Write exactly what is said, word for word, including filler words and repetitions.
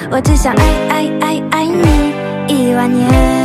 我只想爱爱爱爱你一万年。